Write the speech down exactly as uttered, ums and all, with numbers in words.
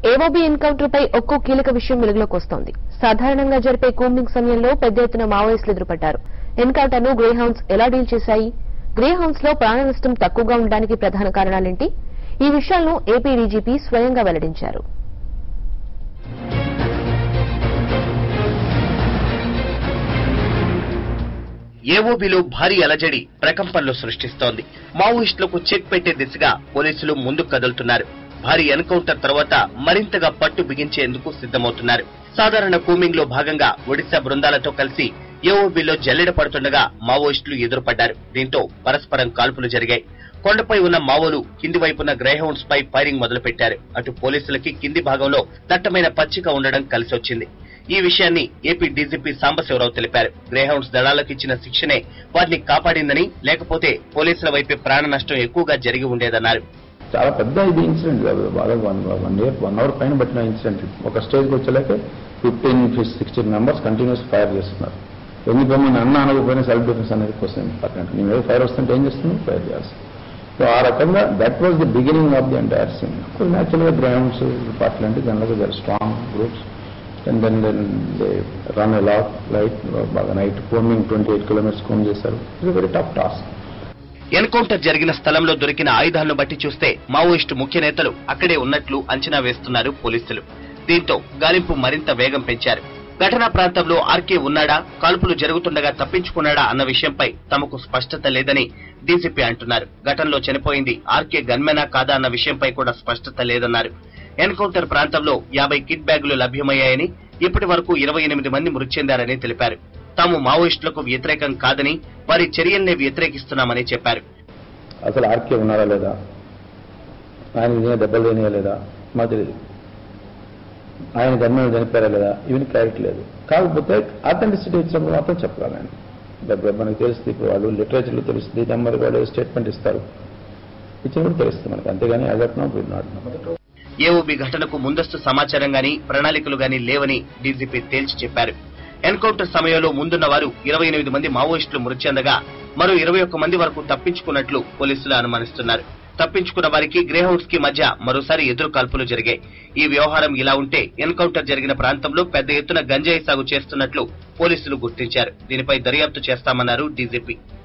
AOB encounter పై ఒక్కో కీలక విషయం వెలుగులోకి వస్తోంది. సాధారణంగా జరిపే కూంబింగ్ సమయంలో పెద్ద ఎత్తున మావోయిస్టులు ఎదురుపడ్డారు. ఎన్కౌంటర్ ను గ్రే హౌండ్స్ ఎలా డీల్ చేశాయి? గ్రే హౌండ్స్ లో ప్రాణ నష్టం తక్కువగా ఉండడానికి ప్రధాన కారణాలేంటి? ఈ విషయాలను ఏపీ డీజీపీ స్వయంగా వెల్లడించారు. ఏఓబీలో భారీ అలజడి ప్రకంపనలు సృష్టిస్తోంది. మావోయిస్టులకు చెక్ పెట్టే దిశగా పోలీసులు ముందుకు కదులుతున్నారు. భారీ ఎన్కౌంటర్ తర్వాత మరింతగా పట్టు బిగించేందుకు సిద్దమవుతున్నారు. సాధారణ కూంబింగ్ లో భాగంగా ఒడిశా బృందాలతో కలిసి ఏఓబీలో జల్లెడ పడుతుండగా మావోయిస్టులు ఎదురుపడ్డారు. దీంతో పరస్పరం కాల్పులు జరిగాయి. కొండపై ఉన్న మావోలు కింది వైపున్న గ్రేహౌండ్స్ పై ఫైరింగ్ మొదలుపెట్టారు. అటు పోలీసులకి కింది భాగంలో దట్టమైన పచ్చిక ఉండడం కలిసొచ్చింది. ఈ విషయాన్ని ఏపీ డీజీపీ సాంబశివరావు తెలిపారు. గ్రేహౌండ్స్ దళాలకు ఇచ్చిన శిక్షణే వారిని కాపాడిందని, లేకపోతే పోలీసుల వైపే ప్రాణ నష్టం ఎక్కువగా జరిగి ఉండేదన్నారు. చాలా పెద్ద ఇది ఇన్సిడెంట్ కాదు, బాగా one one year one hour పైన పట్టిన ఇన్సిడెంట్. ఒక స్టేజ్కి వచ్చేలాకే fifteen sixteen members continuous fire చేస్తున్నారు. ఎందుకు మన అన్న అనకపోయినా సెల్ఫ్ డిఫెన్స్ అనేది క్వశ్చన్ ఇంపార్టెంట్. నీ మీద ఫైర్ వస్తుంటే ఏం చేస్తున్నావు? ఫైర్ చేయాల్సి. సో ఆ రకంగా that was the beginning of the entire scene. న్యాచురల్గా గ్రౌండ్స్ పార్టీ అంటే జనరల్గా their strong groups and then then they run a lot light బాగా night combing twenty eight kilometres comb చేశారు. It's very tough task. Encounter జరిగిన స్థలంలో దొరికిన ఆయుధాలను బట్టి చూస్తే మావోయిస్టు ముఖ్య నేతలు అక్కడే ఉన్నట్లు అంచనా వేస్తున్నారు పోలీసులు. దీంతో గాలింపు మరింత వేగం పెంచారు. ఘటనా ప్రాంతంలో ఆర్కే ఉన్నాడా, కాల్పులు జరుగుతుండగా తప్పించుకున్నాడా అన్న విషయంపై తమకు స్పష్టత లేదని డీజీపీ అంటున్నారు. ఘటనలో చనిపోయింది ఆర్కే గన్మెనా కాదా అన్న విషయంపై కూడా స్పష్టత లేదన్నారు. ఎన్కౌంటర్ ప్రాంతంలో యాభై కిట్ బ్యాగులు లభ్యమయ్యాయని, ఇప్పటి వరకు ఇరవై ఎనిమిది మంది మృతి చెందారని తెలిపారు. తాము మావోయిస్టులకు వ్యతిరేకం కాదని, వారి చర్యల్నే వ్యతిరేకిస్తున్నామని చెప్పారు. అసలు ఆర్కే ఉన్నారా లేదా, ఆయన దెబ్బలు తినేయా లేదా మాకు తెలియదు, ఆయన గన్మెన్ చనిపోయారా లేదా, ఇవన్నీ క్లారిటీ లేదు. కాకపోతే అథెంటిసిటీ ఇచ్చినప్పుడు మాత్రం చెప్పాలి. ఆయన మనకు తెలుస్తుంది, ఇప్పుడు వాళ్ళు లిటరేచర్లో తెలుస్తుంది, నెంబర్ వాళ్ళు స్టేట్మెంట్ ఇస్తారు, ఇచ్చినప్పుడు తెలుస్తుంది మనకు. అంతేగాని అదట్నో నాట్. ఏఓబీ ఘటనకు ముందస్తు సమాచారం గానీ ప్రణాళికలు గానీ లేవని డీజీపీ తేల్చి చెప్పారు. ఎన్కౌంటర్ సమయంలో ముందున్న వారు ఇరవై ఎనిమిది మంది మావోయిస్టులు మృతి చెందగా మరో ఇరవై ఒక్క మంది వరకు తప్పించుకున్నట్లు పోలీసులు అనుమానిస్తున్నారు. తప్పించుకున్న వారికి గ్రేహౌండ్స్ కి మధ్య మరోసారి ఎదురు కాల్పులు జరిగాయి. ఈ వ్యవహారం ఇలా ఉంటే ఎన్కౌంటర్ జరిగిన ప్రాంతంలో పెద్ద ఎత్తున గంజాయి సాగు చేస్తున్నట్లు పోలీసులు గుర్తించారు. దీనిపై దర్యాప్తు చేస్తామన్నారు డీజీపీ.